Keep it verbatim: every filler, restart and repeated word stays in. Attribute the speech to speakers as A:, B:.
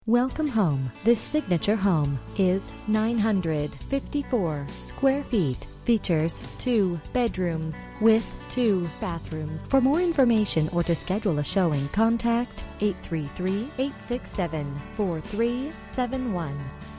A: Welcome home. This signature home is nine hundred fifty-four square feet. Features two bedrooms with two bathrooms. For more information or to schedule a showing, contact eight three three, eight six seven, four three seven one.